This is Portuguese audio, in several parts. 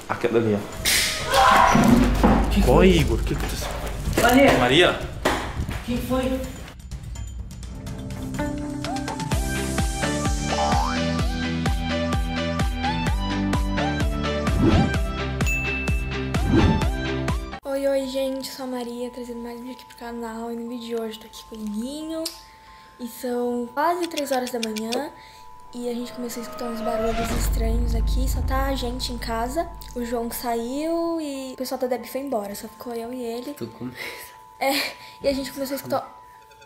Aquela ali, ó. Oi, Igor, o que aconteceu? Maria! Maria? Quem foi? Oi, gente, sou a Maria, trazendo mais um vídeo aqui pro canal. E no vídeo de hoje eu tô aqui com o Iguinho. E são quase 3 horas da manhã. E a gente começou a escutar uns barulhos estranhos aqui. Só tá a gente em casa. O João saiu e o pessoal da Debbie foi embora. Só ficou eu e ele. Tô com medo. E a gente começou a escutar...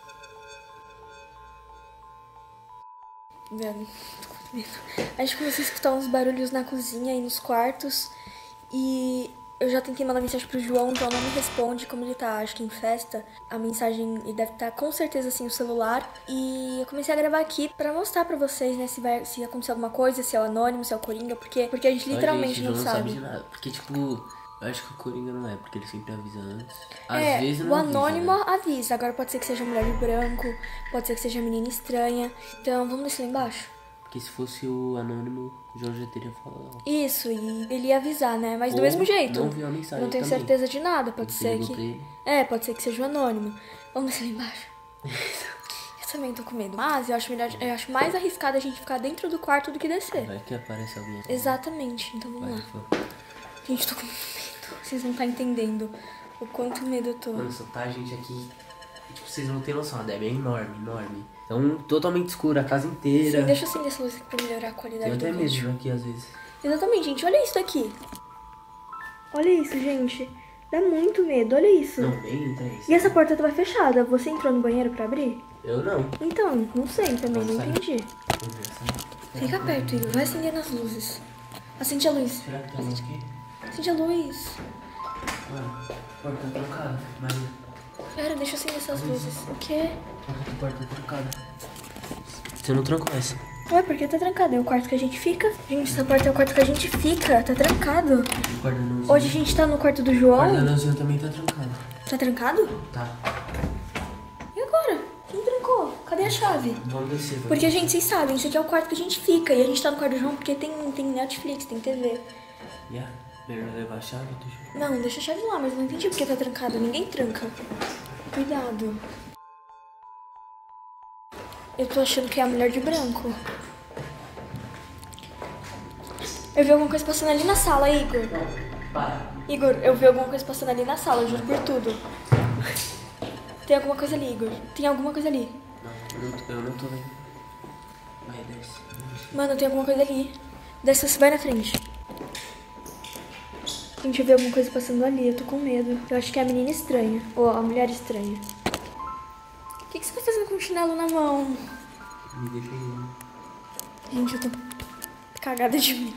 Vendo? Tô com medo. A gente começou a escutar uns barulhos na cozinha e nos quartos. E... eu já tentei mandar mensagem pro João, então não me responde. Como ele tá, acho que em festa, a mensagem ele deve estar com certeza assim no celular. E eu comecei a gravar aqui pra mostrar pra vocês, né, se acontecer alguma coisa, se é o Anônimo, se é o Coringa, porque a gente literalmente não sabe. De nada, porque tipo, eu acho que o Coringa não é, porque ele sempre avisa antes. Às É, vezes o não avisa, Anônimo né? avisa, agora pode ser que seja mulher de branco, pode ser que seja menina estranha. Então vamos descer lá embaixo. Porque se fosse o Anônimo, o João já teria falado. Isso, e ele ia avisar, né? Mas do Ou mesmo jeito. não viu a mensagem Eu não tenho também. certeza de nada, pode Você ser ligou que... pra ele? É, pode ser que seja o Anônimo. Vamos descer lá embaixo. Eu também tô com medo. Mas eu acho mais arriscado a gente ficar dentro do quarto do que descer. Vai que aparece alguém. Exatamente, então vamos Vai, lá. for. Gente, tô com muito medo. Vocês não tá entendendo o quanto medo eu tô. Mano, só tá a gente aqui. Tipo, vocês não tem noção, a Debbie é enorme, enorme. Então, totalmente escura, a casa inteira. Sim, deixa eu acender essa luz aqui pra melhorar a qualidade Tenho do até medo vídeo. aqui às vezes. Exatamente, gente. Olha isso daqui. Olha isso, gente. Dá muito medo, olha isso. Não, nem entra isso. E essa porta tava fechada. Você entrou no banheiro pra abrir? Eu não. Então, não sei também, não Nossa, entendi. Vamos ver essa. Fica perto, Igor. Vai acendendo as luzes. Acende a luz. Será que tem alguém aqui? Acende a luz. Mano, porta trancada. Maria. Pera, deixa eu acender essas luzes. O quê? Porta trancada. Você não trancou essa? Ué, por que tá trancado? É o quarto que a gente fica? Gente, essa porta é o quarto que a gente fica. Tá trancado. O guarda-nãozinho. Hoje a gente tá no quarto do O João. guarda-nãozinho também tá trancado. Tá trancado? Tá. E agora? Quem trancou? Cadê a chave? Vamos descer. Vamos Porque, descer. gente, vocês sabem, esse aqui é o quarto que a gente fica. E a gente tá no quarto do João porque tem Netflix, tem TV. Yeah. Melhor levar a chave do jogo. Não, deixa a chave lá, mas eu não entendi porque tá trancado. Ninguém tranca. Cuidado. Eu tô achando que é a mulher de branco. Eu vi alguma coisa passando ali na sala, Igor. Para. Igor, eu vi alguma coisa passando ali na sala, juro por tudo. Tem alguma coisa ali, Igor. Tem alguma coisa ali. Não, eu não tô vendo. Vai, desce. Mano, tem alguma coisa ali. Desce, vai na frente. Gente, eu vi alguma coisa passando ali, eu tô com medo. Eu acho que é a menina estranha. Ou a mulher estranha. O que você tá fazendo com o chinelo na mão? Me deixa aí. Gente, eu tô cagada de mim.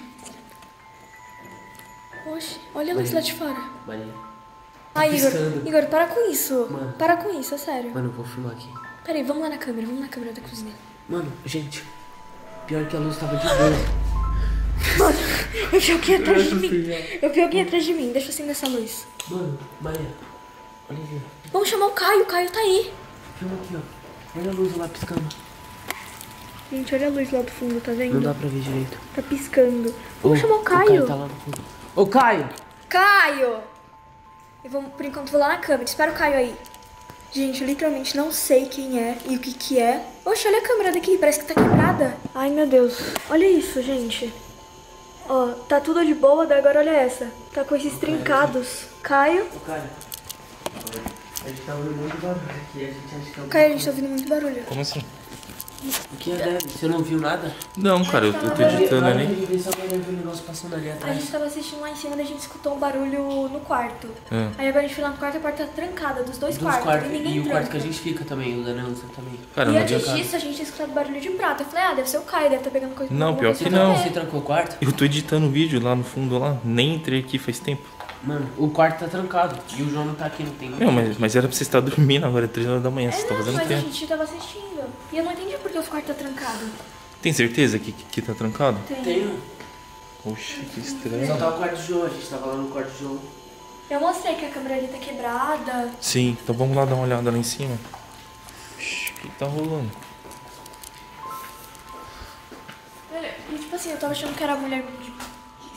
Oxe, olha a luz lá de fora. Maria. Ai, Igor, piscando. Igor, para com isso. Mano. Para com isso, é sério. Mano, eu vou filmar aqui. Peraí, vamos lá na câmera da cozinha. Mano, gente. Pior que a luz tava de boa. Mano, eu vi alguém atrás de mim. Eu vi alguém atrás de mim, deixa eu acender essa luz. Mano, Maria. Olha aqui, ó. Vamos chamar o Caio tá aí. Filma aqui, ó. Olha a luz lá piscando. Gente, olha a luz lá do fundo, tá vendo? Não dá pra ver direito. Tá piscando. Vamos chamar o O Caio. Caio tá lá no fundo. Ô, Caio! Caio! Eu vou, por enquanto, vou lá na câmera. Espera o Caio aí. Gente, eu literalmente não sei quem é e o que que é. Oxe, olha a câmera daqui, parece que tá quebrada. Ai, meu Deus. Olha isso, gente. Ó, tá tudo de boa, daí agora olha essa. Tá com esses trincados. Caio. Ô, Caio. A gente tá ouvindo muito barulho aqui. A gente acha que é o Caio, a gente tá ouvindo muito barulho. Como assim? O que é, Debbie? Você não viu nada? Não, cara, eu tô editando ali. Eu vi só quando eu vi o negócio passando ali A atrás. gente tava assistindo lá em cima e a gente escutou um barulho no quarto. É. Aí agora a gente foi lá no quarto e a porta tá trancada, dos dois Dos quartos. quartos. E ninguém E o quarto tranca. que a gente fica também, o da Nancy também. Cara, E não antes adianta. disso, a gente tinha escutado barulho de prata. Eu falei, deve ser o Caio, deve estar pegando coisa. Não, alguma pior coisa que pra não. comer. Você trancou o quarto? Eu tô editando o vídeo lá no fundo lá. Nem entrei aqui faz tempo. Mano, o quarto tá trancado. E o João não tá aqui, não tem ninguém. Não, mas era pra você estar dormindo agora, é 3 horas da manhã. Você tá Não, fazendo mas a tempo. gente tava assistindo. E eu não entendi porque o quarto tá trancado. Tem certeza que tá trancado? Tem. Oxe, que Só estranho. tá o quarto do João, a gente tava lá no quarto do João. Eu mostrei que a câmera ali tá quebrada. Sim, então vamos lá dar uma olhada lá em cima. Oxe, o que tá rolando? E tipo assim, eu tava achando que era a mulher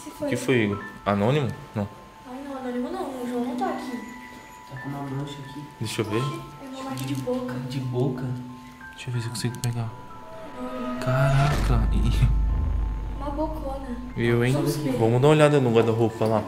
Se foi. O que foi, Igor? Anônimo? Não. Ai, não, anônimo não. O João não tá aqui. Tá com uma mancha aqui. Deixa eu ver. É uma marca de boca. De boca. Deixa eu ver se eu consigo pegar. Caraca. Uma bocona. Eu, hein? Vamos ver. Vamos dar uma olhada no guarda-roupa lá.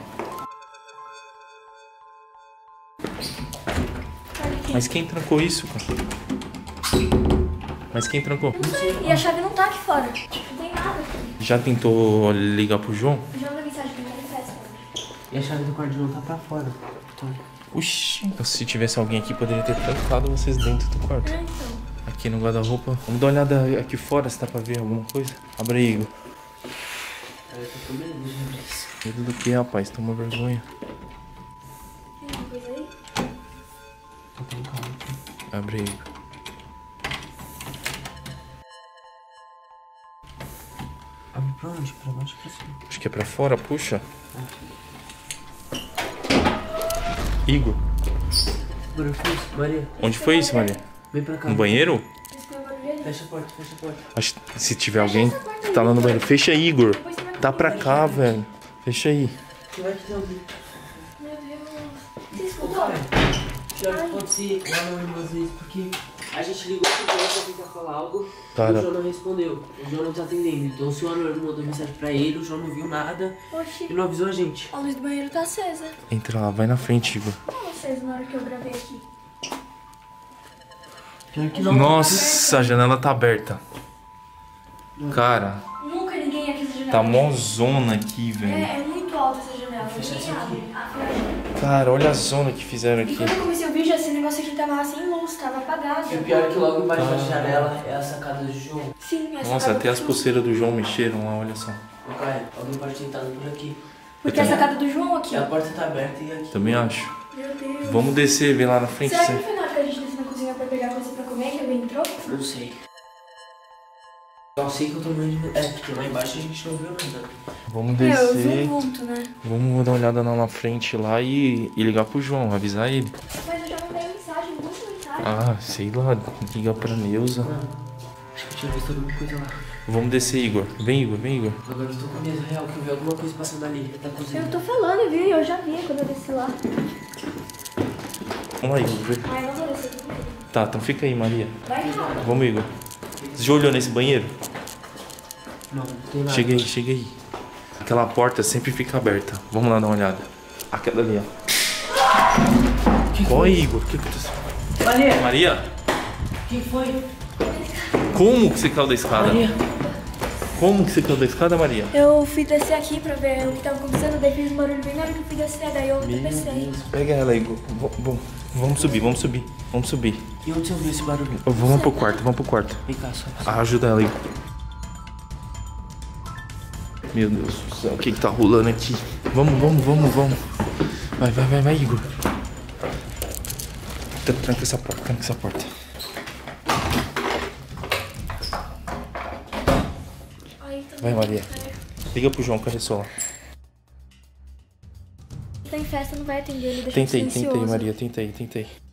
Olha aqui. Mas quem trancou isso, cara? Mas quem trancou? Não sei. E a chave não tá aqui fora. Não tem nada aqui. Já tentou ligar pro João? O João mandou mensagem pra mim na festa. E a chave do quarto de João tá pra fora. Então, Oxi. Se tivesse alguém aqui, poderia ter trancado vocês dentro do quarto. É, então. Aqui no guarda-roupa. Vamos dar uma olhada aqui fora, se dá pra ver alguma coisa. Abre aí, Igor. eu tô com medo de abrir isso. Medo do que, rapaz? Toma vergonha. Tem alguma coisa aí? Tô com calma aqui. Abre aí, Igor. Abre pra onde? Pra baixo ou pra cima? Acho que é pra fora, puxa. Igor, Barulho foi isso? Maria, onde foi isso, Maria? vem pra cá. No banheiro? Escutou o barulho ali? Fecha a porta, fecha a porta. Acho que se tiver alguém que tá lá no banheiro. Fecha aí, Igor. Depois você vai Tá pra cá, velho. Fecha aí. Que vai que tem alguém. Meu Deus. Você Ô, escutou? cara, pior que pode ser lá no ônibus às vezes, porque a gente ligou pro João pra tentar falar algo Tá, e tá. o João não respondeu. O João não tá atendendo. Então se o anônimo mandou mensagem pra ele, o João não viu nada Oxi. e não avisou a gente. A luz do banheiro tá acesa. Entra lá, vai na frente, Igor. Não acesa na hora que eu gravei aqui. Pior que não. Nossa, a janela tá aberta. Cara, Nunca ninguém aqui nessa janela. tá mó zona aqui, velho. É muito alta essa janela. Fecha Ninguém isso aqui. abre. Ah, Cara, olha a zona que fizeram e aqui. quando eu comecei o vídeo, esse negócio aqui tava sem luz, tava apagado. E o pior é que logo embaixo da janela é a sacada do João. Sim, essa Nossa, sacada até as do João. pulseiras do João mexeram lá, olha só. Ô, Caio, alguém pode ter entrado por aqui. Porque a sacada do João aqui. E a porta tá aberta e aqui. Também acho. Meu Deus. Vamos descer, ver lá na frente. Será que se- não foi na hora que a gente desceu na cozinha pra pegar coisa pra comer que alguém entrou? Não sei. Só sei que eu tô morrendo de medo. É, porque lá embaixo a gente não viu nada. Vamos É, eu vi descer. um vulto, né? Vamos dar uma olhada lá na frente lá e ligar pro João, avisar ele. Mas eu já mandei mensagem, muita mensagem. Ah, sei lá, liga pra Neuza. Acho que eu tinha visto alguma coisa lá. Vamos descer, Igor. Vem, Igor, vem, Igor. Agora eu tô com medo real que eu vi alguma coisa passando ali. Da cozinha. Eu tô falando, viu? Eu já vi quando eu desci lá. Vamos lá, Igor. Vem. Ai, não vou descer aqui. Tá, então fica aí, Maria. Vai rápido. Vamos, Igor. Você já olhou nesse banheiro? Não, não tem nada. Chega aí, chega aí. Aquela porta sempre fica aberta. Vamos lá dar uma olhada. Aquela ali, ó. Qual é, Igor? O que aconteceu? Maria! Maria? Quem foi? Como que você caiu da escada? Maria! Como que você caiu da escada, Maria? Eu fui descer aqui pra ver o que tava acontecendo, daí fiz um barulho bem na hora que eu fui descer, daí eu tropecei. Pega ela, Igor. Vamos subir, vamos subir. Vamos subir. E onde você ouviu esse barulho? Vamos pro quarto, vamos pro quarto. Vem cá, só. Ah, ajuda ela, Igor. Meu Deus do céu, o que que tá rolando aqui? Vamos. Vai, Igor. Tranca essa porta, Ai, tá Vai, Maria. Liga pro João, cadê sua? Tá em festa, não vai atender, ele deixa Tentei, silencioso. Maria, tentei.